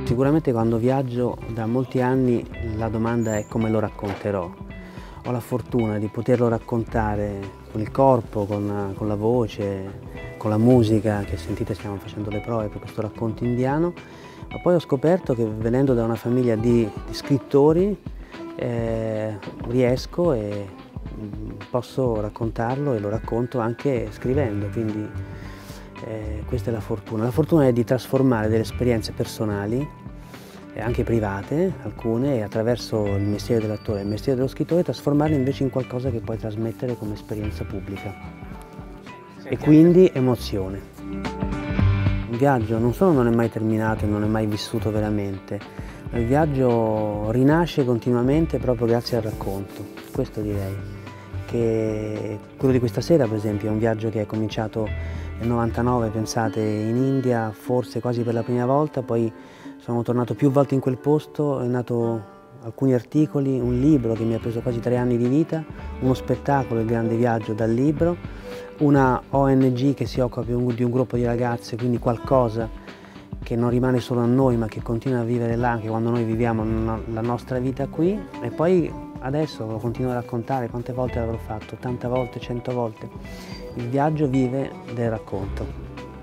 Sicuramente quando viaggio da molti anni la domanda è come lo racconterò. Ho la fortuna di poterlo raccontare con il corpo, con la voce, con la musica, che sentite stiamo facendo le prove per questo racconto indiano, ma poi ho scoperto che venendo da una famiglia di scrittori riesco e posso raccontarlo e lo racconto anche scrivendo, quindi questa è la fortuna. La fortuna è di trasformare delle esperienze personali, anche private, alcune, e attraverso il mestiere dell'attore e il mestiere dello scrittore trasformarle invece in qualcosa che puoi trasmettere come esperienza pubblica e quindi emozione. Il viaggio non solo non è mai terminato e non è mai vissuto veramente, ma il viaggio rinasce continuamente proprio grazie al racconto. Questo direi, che quello di questa sera per esempio è un viaggio che è cominciato nel 99, pensate, in India, forse quasi per la prima volta, poi sono tornato più volte in quel posto, è nato alcuni articoli, un libro che mi ha preso quasi 3 anni di vita, uno spettacolo, Il Grande Viaggio, dal libro, una ONG che si occupa di un gruppo di ragazze, quindi qualcosa che non rimane solo a noi ma che continua a vivere là anche quando noi viviamo la nostra vita qui, e poi adesso lo continuo a raccontare, quante volte l'avrò fatto? 80 volte, 100 volte. Il viaggio vive del racconto.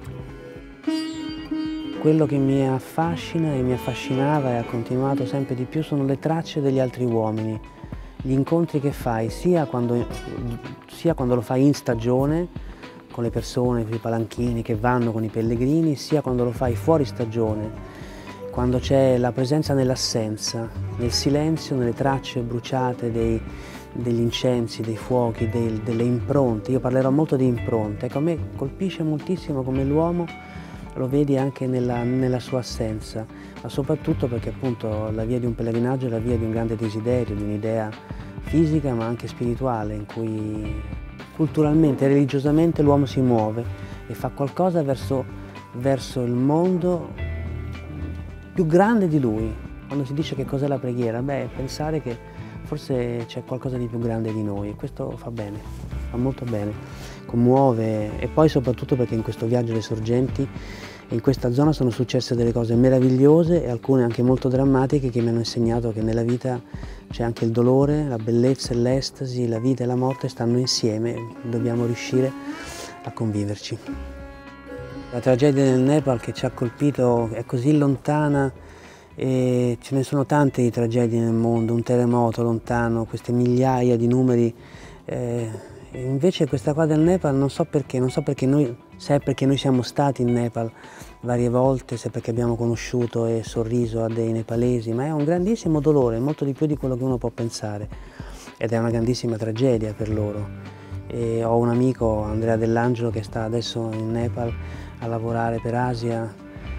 Quello che mi affascina e mi affascinava e ha continuato sempre di più sono le tracce degli altri uomini, gli incontri che fai sia quando lo fai in stagione, con le persone, con i palanchini che vanno con i pellegrini, sia quando lo fai fuori stagione, quando c'è la presenza nell'assenza, nel silenzio, nelle tracce bruciate degli incensi, dei fuochi, delle impronte. Io parlerò molto di impronte. Ecco, a me colpisce moltissimo come l'uomo lo vedi anche nella sua assenza, ma soprattutto perché appunto la via di un pellegrinaggio è la via di un grande desiderio, di un'idea fisica ma anche spirituale, in cui culturalmente e religiosamente l'uomo si muove e fa qualcosa verso il mondo più grande di lui. Quando si dice che cos'è la preghiera, beh, pensare che forse c'è qualcosa di più grande di noi, e questo fa bene, fa molto bene, commuove, e poi soprattutto perché in questo viaggio alle sorgenti in questa zona sono successe delle cose meravigliose e alcune anche molto drammatiche che mi hanno insegnato che nella vita c'è anche il dolore, la bellezza e l'estasi, la vita e la morte stanno insieme, dobbiamo riuscire a conviverci. La tragedia del Nepal che ci ha colpito è così lontana e ce ne sono tante di tragedie nel mondo, un terremoto lontano, queste migliaia di numeri. Invece questa qua del Nepal non so perché noi, se è perché noi siamo stati in Nepal varie volte, se è perché abbiamo conosciuto e sorriso a dei nepalesi, ma è un grandissimo dolore, molto di più di quello che uno può pensare, ed è una grandissima tragedia per loro. E ho un amico, Andrea Dell'Angelo, che sta adesso in Nepal a lavorare per Asia,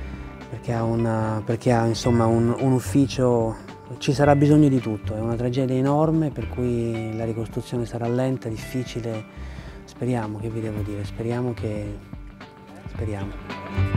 perché ha insomma un ufficio. Ci sarà bisogno di tutto, è una tragedia enorme per cui la ricostruzione sarà lenta, difficile, speriamo, che vi devo dire, speriamo.